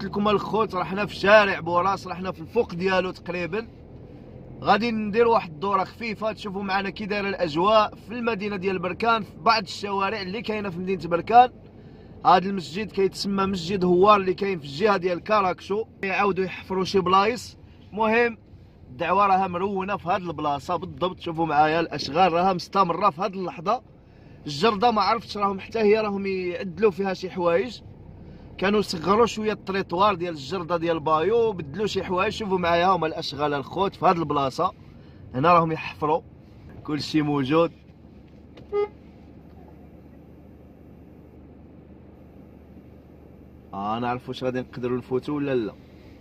قلت لكم الخوت راه حنا في شارع بوراس، راه حنا في الفوق ديالو تقريبا. غادي ندير واحد الدوره خفيفه تشوفوا معنا كي دايره الاجواء في المدينه ديال بركان، في بعض الشوارع اللي كاينه في مدينه بركان. هذا المسجد كيتسمى مسجد هوار اللي كاين في الجهه ديال كاراكشو، يعاودوا يحفروا شي بلايص. المهم الدعوه راها مرونه في هذه البلاصه بالضبط. شوفوا معايا الاشغال راها مستمره في هذه اللحظه. الجرده ما عرفتش راهم حتى هي راهم يعدلوا فيها شي حوايج، كانوا صغروا شويه الطريطوار ديال الجرده ديال بايو، بدلوا شي حوايج. شوفوا معايا هما الاشغال الخوت في هذه البلاصه هنا راهم يحفروا، كلشي موجود. نعرف واش غادي نقدروا نفوتوا ولا لا.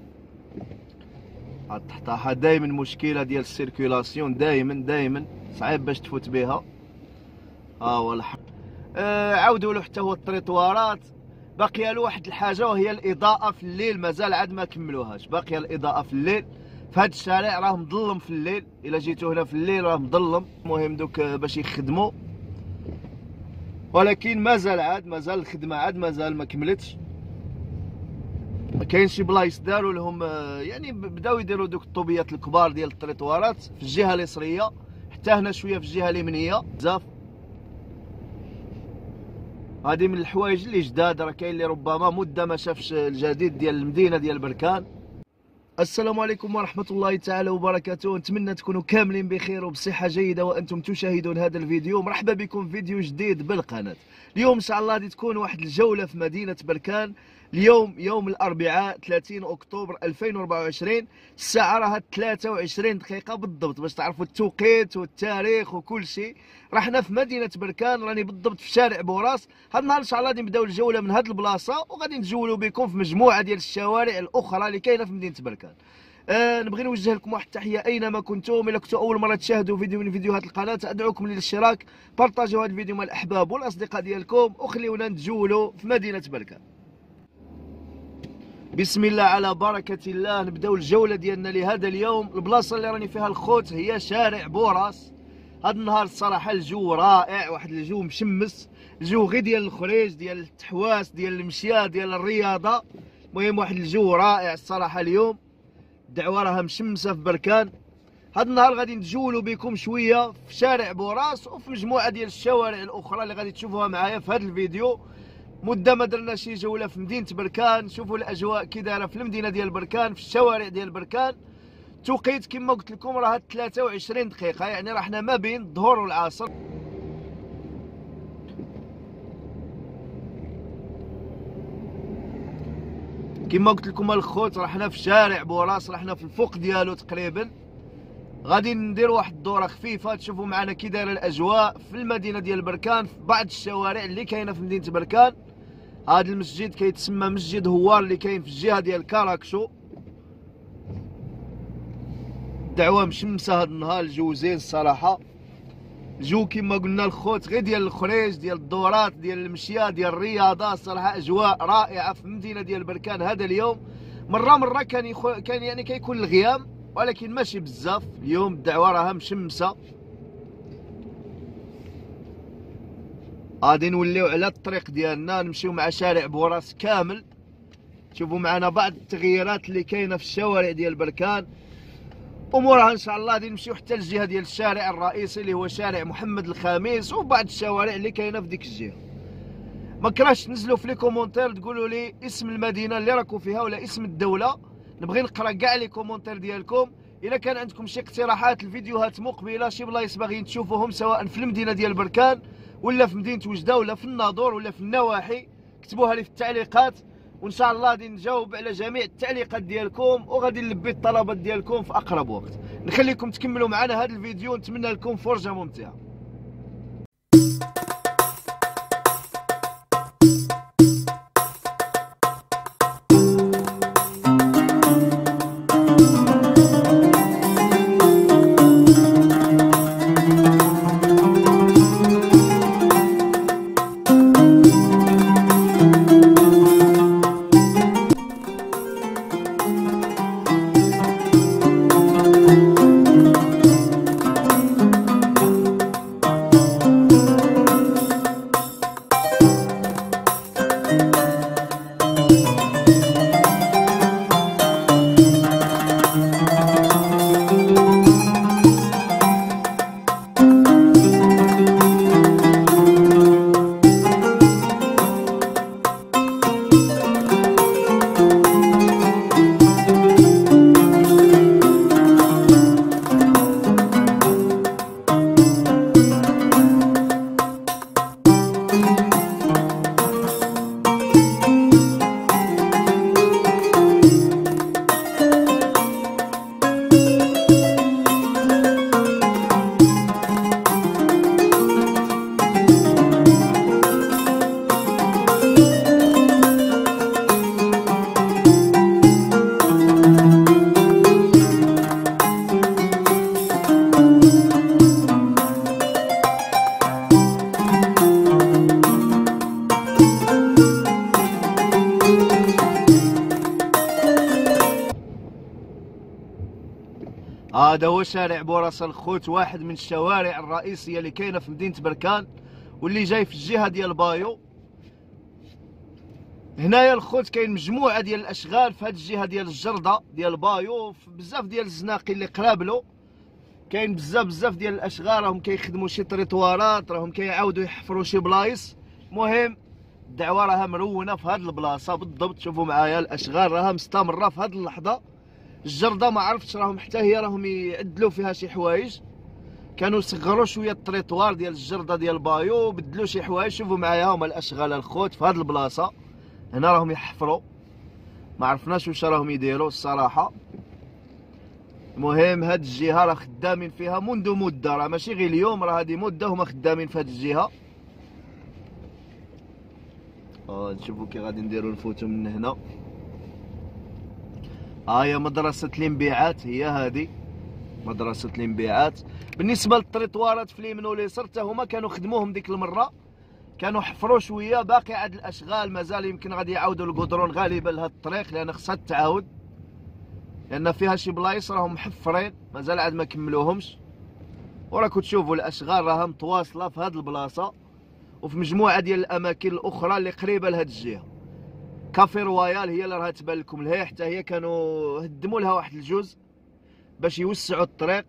هاد التحطاحه دائما مشكله ديال السيركيلاسيون، دائما صعيب باش تفوت بها. هو الحق. عاودوا له حتى هو الطريطوارات. باقيه له واحد الحاجه وهي الاضاءه في الليل، مازال عاد ما كملوهاش. باقيه الاضاءه في الليل في هذا الشارع، راه مظلم في الليل. الا جيتوا هنا في الليل راه مظلم. المهم دوك باش يخدموا، ولكن مازال الخدمه مازال ما كملتش. كاين شي بلايص داروا لهم يعني بداو يديروا دوك الطوبيات الكبار ديال الطريطوارات في الجهه اليسريه، حتى هنا شويه في الجهه اليمنيه بزاف. هذه من الحوايج اللي جداد، راه كاين اللي ربما مده ما شافش الجديد ديال المدينه ديال بركان. السلام عليكم ورحمه الله تعالى وبركاته. نتمنى تكونوا كاملين بخير وبصحه جيده وانتم تشاهدون هذا الفيديو. مرحبا بكم في فيديو جديد بالقناه. اليوم ان شاء الله غادي تكون واحد الجوله في مدينه بركان. اليوم يوم الاربعاء 30 اكتوبر 2024، الساعه راها 23 دقيقه بالضبط باش تعرفوا التوقيت والتاريخ وكل شيء. راه حنا في مدينه بركان، راني بالضبط في شارع بوراس. هذا النهار ان شاء الله غادي نبداو الجوله من هذه البلاصه، وغادي نتجولوا بكم في مجموعه ديال الشوارع الاخرى اللي كاينه في مدينه بركان. نبغي نوجه لكم واحد التحيه اينما كنتم. الا كنتوا اول مره تشاهدوا فيديو من فيديوهات القناه ادعوكم للاشتراك، بارطاجيو هذا الفيديو مع الاحباب والاصدقاء ديالكم، وخليونا نتجولوا في مدينه بركان. بسم الله على بركه الله. نبداو الجوله ديالنا لهذا اليوم. البلاصه اللي راني فيها الخوت هي شارع بوراس. هذا النهار الصراحه الجو رائع، واحد الجو مشمس، الجو غير ديال الخريج، ديال التحواس، ديال المشيه، ديال الرياضه. المهم واحد الجو رائع الصراحه اليوم. الدعوه راها مشمسه في بركان. هذا النهار غادي نتجولوا بكم شويه في شارع بوراس وفي مجموعه ديال الشوارع الاخرى اللي غادي تشوفوها معايا في هذا الفيديو. مده ما درنا شي جوله في مدينه بركان. شوفوا الاجواء كي دايره في المدينه ديال بركان، في الشوارع ديال بركان. توقيت كما قلت لكم راه 23 دقيقه، يعني راه حنا ما بين الظهر والعصر. كما قلت لكم الخوت راه حنا في شارع بوراس، راه حنا في الفوق ديالو تقريبا. غادي ندير واحد الدوره خفيفه تشوفوا معنا كي دايره الاجواء في المدينه ديال بركان، في بعض الشوارع اللي كاينه في مدينه بركان. هذا المسجد كيتسمى مسجد هوار اللي كاين في الجهه ديال كاراكشو. الدعوه مشمسه هذا النهار، الجو زين الصراحه. الجو كما قلنا الخوت غير ديال الخريج، ديال الدورات، ديال المشيه، ديال الرياضه. الصراحه اجواء رائعه في المدينه ديال بركان هذا اليوم. مره كان يعني كيكون الغيام، ولكن ماشي بزاف. اليوم الدعوه راها مشمسه. غادي نوليو على الطريق ديالنا، نمشيو مع شارع بوراس كامل. شوفوا معنا بعض التغييرات اللي كاينه في الشوارع ديال بركان. امورها ان شاء الله غادي نمشيو حتى للجهه ديال الشارع الرئيسي اللي هو شارع محمد الخامس، وبعض الشوارع اللي كاينه في ديك الجهه. ما كرهتش تنزلوا في لي كومونتير تقولوا لي اسم المدينه اللي راكم فيها ولا اسم الدوله. نبغي نقرا كاع لي كومونتير ديالكم. الا كان عندكم شي اقتراحات لفيديوهات مقبله، شي بلايص باغيين تشوفوهم سواء في المدينه ديال بركان ولا في مدينه وجده ولا في الناظور ولا في النواحي، كتبوها لي في التعليقات، وان شاء الله غادي نجاوب على جميع التعليقات ديالكم، وغادي نلبي الطلبات ديالكم في اقرب وقت. نخليكم تكملوا معنا هذا الفيديو، نتمنى لكم فرجه ممتعه. هذا هو شارع بوراس الخوت، واحد من الشوارع الرئيسيه اللي كاينه في مدينه بركان واللي جاي في الجهه ديال بايو. هنايا الخوت كاين مجموعه ديال الاشغال في هذه الجهه ديال الجرده ديال بايو، بزاف ديال الزناقي اللي قرابلو كاين بزاف ديال الاشغال، راهم كيخدموا شي طريطوارات، راهم كيعاودوا يحفروا شي بلايص. المهم الدعوه راها مرونه في هذه البلاصه بالضبط. شوفوا معايا الاشغال راها مستمره في هذه اللحظه. الجرده ما عرفتش راهم حتى هي راهم يعدلوا فيها شي حوايج، كانوا صغروا شويه الطريطوار ديال الجرده ديال بايو، بدلوا شي حوايج. شوفوا معايا هما الاشغال الخوت في هذه البلاصه. هنا راهم يحفروا، ما عرفناش واش راهم يديروا الصراحه. المهم هاد الجهه راه خدامين فيها منذ مده، راه ماشي غير اليوم، راه هادي مده هما خدامين في هاد الجهه. نشوفوا كي غادي نديروا الفوتو من هنا. هي مدرسه الانبيعات، هي هادي مدرسه الانبيعات. بالنسبه للطريطوارات في اليمين واليسار حتى هما كانوا خدموهم ديك المره، كانوا حفروا شويه، باقي عاد الاشغال مازال يمكن غادي يعاودوا القدرون غالبا لهاد الطريق لان خصها تعاود، لان فيها شي بلايص راهم محفرين مازال عاد ما كملوهمش. وراكم تشوفوا الاشغال راها متواصله في هاد البلاصه وفي مجموعه ديال الاماكن الاخرى اللي قريبه لهاد الجهه. كافي رويال هي اللي راها تبان لكم لهي، حتى هي كانوا هدموا لها واحد الجزء باش يوسعوا الطريق.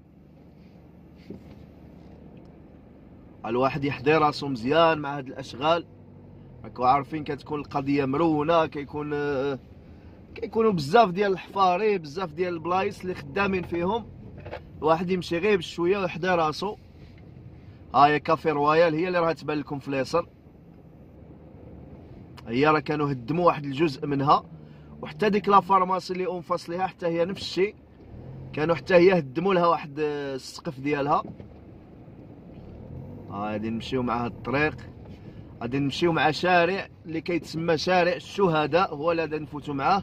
الواحد يحضي راسو مزيان مع هاد الاشغال، راكم عارفين كتكون القضيه مرونه، كيكونوا بزاف ديال الحفاري، بزاف ديال البلايص اللي خدامين فيهم. الواحد يمشي غير بشويه ويحضي راسو. هاهي كافي رويال هي اللي راها تبان لكم في اليسر، هي راه كانوا هدموا واحد الجزء منها. وحتى ديك لا فارماسي اللي اونفاس ليها حتى هي نفس الشيء، كانوا حتى هي هدموا لها واحد السقف ديالها. غادي نمشيو مع هاد الطريق، غادي نمشيو مع شارع اللي كيتسمى شارع الشهداء، هو اللي غادي نفوتوا معاه،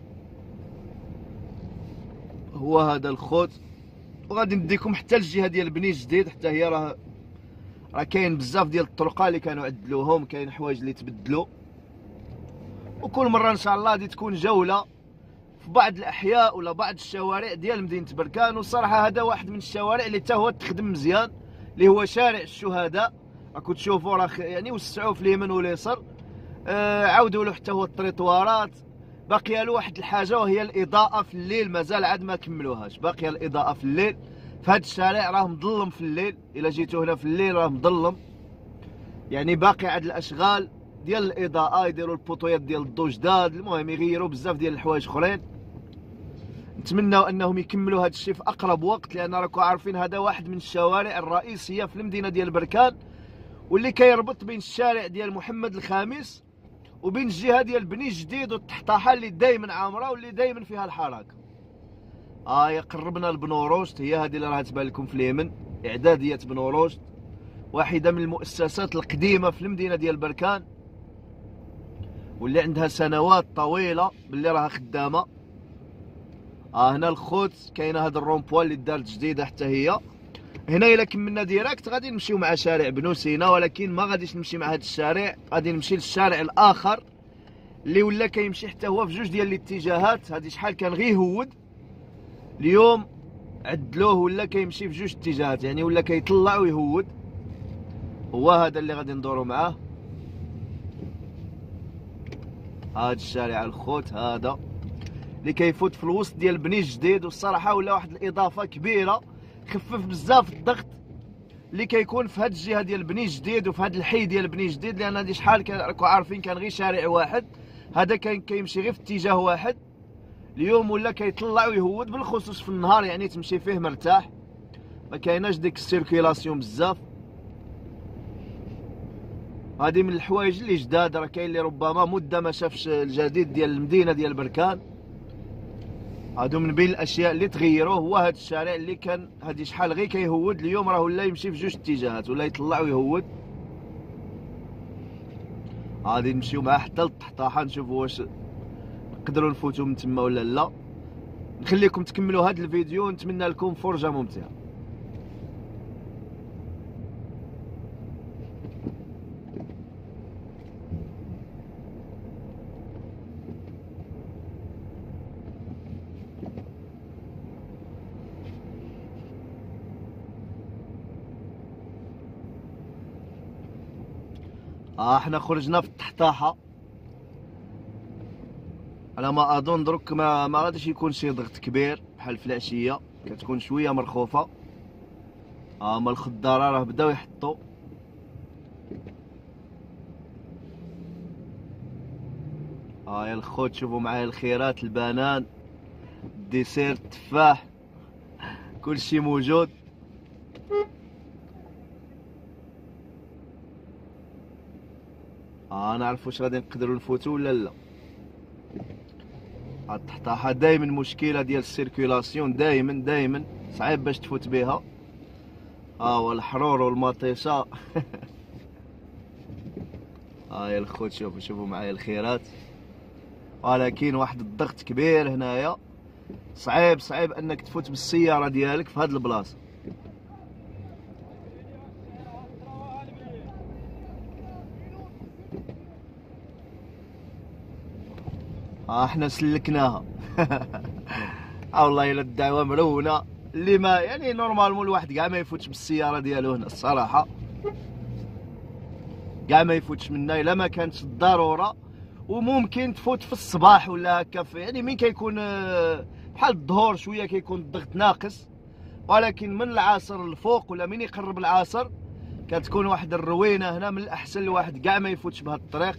هو هذا الخوت. وغادي نديكم حتى للجهه ديال بني جديد، حتى هي راه كاين بزاف ديال الطرقات اللي كانوا عدلوهم، كاين حوايج اللي تبدلوا. وكل مره ان شاء الله غادي تكون جوله في بعض الاحياء ولا بعض الشوارع ديال مدينه بركان. والصراحه هذا واحد من الشوارع اللي حتى هو تخدم مزيان، اللي هو شارع الشهداء. راكم تشوفوا راه يعني وسعوا في اليمين واليسار، عاودوا له حتى هو الطريطوارات. باقيه له واحد الحاجه وهي الاضاءه في الليل، مازال عاد ما كملوهاش، باقيه الاضاءه في الليل. في هذا الشارع راه مظلم في الليل، الا جيتوا هنا في الليل راه مظلم، يعني باقي عاد الاشغال ديال الاضاءه، يديروا البوطويات ديال الضو جداد. المهم يغيروا بزاف ديال الحوايج اخرين. نتمنوا انهم يكملوا هذا الشيء في اقرب وقت، لان راكم عارفين هذا واحد من الشوارع الرئيسيه في المدينه ديال بركان، واللي كيربط بين الشارع ديال محمد الخامس وبين الجهه ديال بني جديد والتحطاحه اللي دائما عامره واللي دائما فيها الحركه. قربنا لبنو رشد، هي هذه اللي راها تبان لكم في اليمن، اعداديه بنو رشد، واحده من المؤسسات القديمه في المدينه ديال بركان واللي عندها سنوات طويله باللي راها خدامه. هنا الخوت كاينه هذا الرومبوا اللي دارت جديده حتى هي. هنا الا كملنا ديراكت غادي نمشيو مع شارع بنو سينا، ولكن ما غاديش نمشي مع هذا الشارع، غادي نمشي للشارع الاخر اللي ولا كيمشي حتى هو في جوج ديال الاتجاهات. هذه شحال كان غير يهود، اليوم عدلوه ولا كيمشي في جوج اتجاهات، يعني ولا كيطلع ويهود. هو هذا اللي غادي ندورو معاه، هذا الشارع الخوت هذا اللي كيفوت في الوسط ديال بني جديد. والصراحه ولا واحد الاضافه كبيره، خفف بزاف الضغط اللي كيكون في هذه الجهه ديال بني جديد وفي هذا الحي ديال بني جديد، لان هذه شحال راكم عارفين كان غير شارع واحد، هذا كان كيمشي غير في اتجاه واحد. اليوم ولا كيطلع ويهود، بالخصوص في النهار يعني تمشي فيه مرتاح، ما كايناش ديك السيركيلاسيون بزاف. هذه من الحوايج اللي جداد، راه كاين اللي ربما مده ما شافش الجديد ديال المدينه ديال بركان. هادو من بين الاشياء اللي تغيروا، هو هذا الشارع اللي كان هادي شحال غير كيهود، اليوم راه ولا يمشي في جوج اتجاهات، ولا يطلع ويهود. غادي نمشيو معاه حتى للطحطاحه نشوفوا واش نقدروا نفوتوا من تما ولا لا. نخليكم تكملوا هذا الفيديو، ونتمنى لكم فرجه ممتعه. احنا خرجنا في التحتاحه. على ما اظن درك ما غاديش يكون شي ضغط كبير بحال في العشيه، كتكون شويه مرخوفه. هما الخضاره راه بداو يحطوا. يا الخوت شوفوا معايا الخيرات، البنان، الديسير، التفاح، كلشي موجود. نعرف واش غادي نقدروا نفوتوا ولا لا. التحتاحه دائما مشكله ديال السيركيلاسيون، دائما صعيب باش تفوت بها. والحرور والمطيشه. يا الخوت شوفوا معايا الخيرات. ولكن واحد الضغط كبير هنايا، صعيب انك تفوت بالسياره ديالك في هاد البلاصه. احنا سلكناها. والله الا الدعوه مرونه، اللي ما يعني نورمالمون الواحد كاع ما يفوتش بالسياره ديالو هنا الصراحه، كاع ما يفوتش منا الا ما كانتش الضروره. وممكن تفوت في الصباح ولا هكا، يعني من كيكون بحال الظهور شويه كيكون الضغط ناقص. ولكن من العصر الفوق ولا من يقرب العصر كتكون واحد الروينه هنا. من الاحسن الواحد كاع ما يفوتش بهذا الطريق.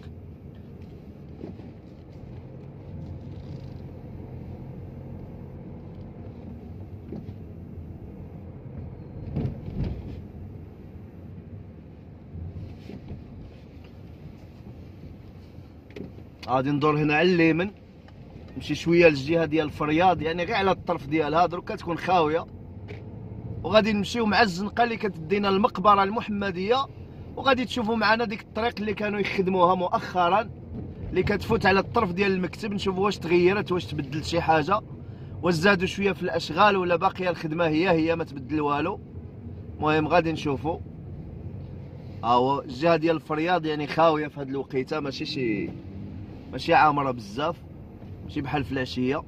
غادي ندور هنا على اليمين، نمشي شويه للجهه ديال فرياض، يعني غير على الطرف ديالها دروك كتكون خاويه. وغادي نمشيو مع الزنقه اللي كتدينا المقبره المحمديه. وغادي تشوفوا معنا ديك الطريق اللي كانوا يخدموها مؤخرا، اللي كتفوت على الطرف ديال المكتب. نشوفوا واش تغيرت، واش تبدلت شي حاجه، واش زادوا شويه في الاشغال ولا باقيه الخدمه هي ما تبدل والو. المهم غادي نشوفوا. هو الجهه ديال فرياض يعني خاويه في هاد الوقيته، ماشي عامره بزاف، ماشي بحال في العشيه.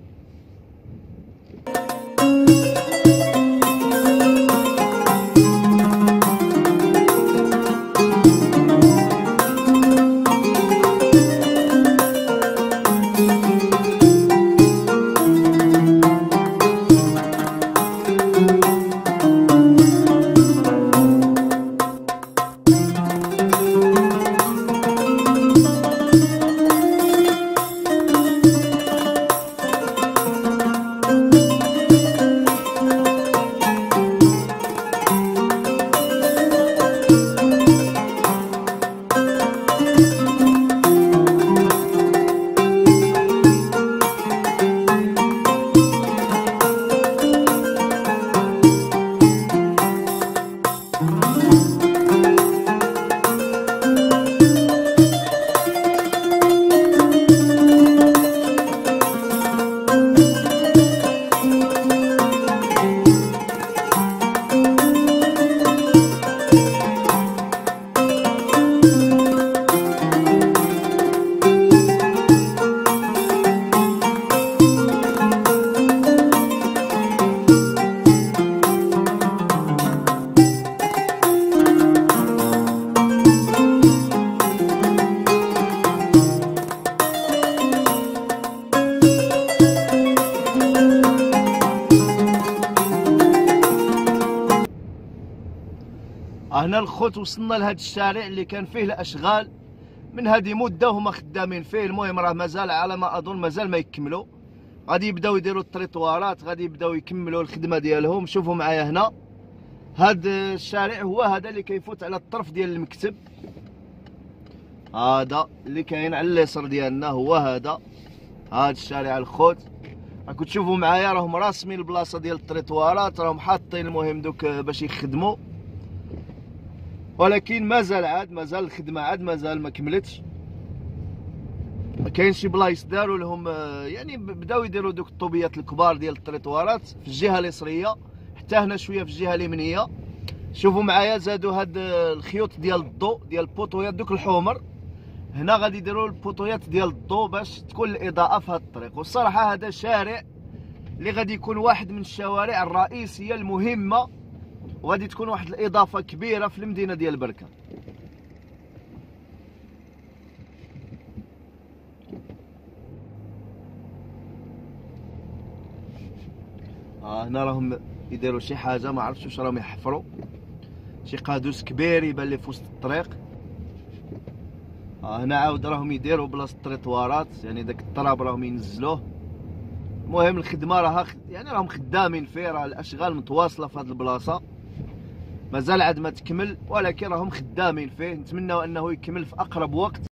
هنا الخوت وصلنا لهذا الشارع اللي كان فيه الاشغال من هذه مده وهما خدامين فيه. المهم راه مازال على ما اظن مازال ما يكملوا، غادي يبداو يديروا الطريطوارات، غادي يبداو يكملوا الخدمه ديالهم. شوفوا معايا هنا هذا الشارع هو هذا اللي كيفوت على الطرف ديال المكتب. هذا اللي كاين على اليسار ديالنا هو هذا الشارع الخوت. راكم تشوفوا معايا راهم راسمين البلاصه ديال الطريطوارات، راهم حاطين المهم دوك باش يخدموا. ولكن مازال الخدمه مازال ما كملتش. كاين شي بلايص داروا لهم يعني بداو يديروا دوك الطوبيات الكبار ديال الطريطوارات في الجهه اليسريه، حتى هنا شويه في الجهه اليمنيه. شوفوا معايا زادوا هاد الخيوط ديال الضوء ديال البوطويات دوك الحمر. هنا غادي يديروا البوطويات ديال الضوء باش تكون الاضاءه في هاد الطريق. والصراحه هذا شارع اللي غادي يكون واحد من الشوارع الرئيسيه المهمه، وغادي تكون واحد الاضافه كبيره في المدينه ديال بركان. هنا راهم يديروا شي حاجه، ما عرفتش واش راهم يحفروا، شي قادوس كبير يبان لي في وسط الطريق. هنا عاود راهم يديروا بلاصه الطريطوارات، يعني داك التراب راهم ينزلوه. المهم الخدمه راها يعني راهم خدامين فيه، راه الاشغال متواصله في هذه البلاصه، مازال عاد ما تكمل، ولكن راهم خدامين فيه. نتمنوا انه يكمل في اقرب وقت.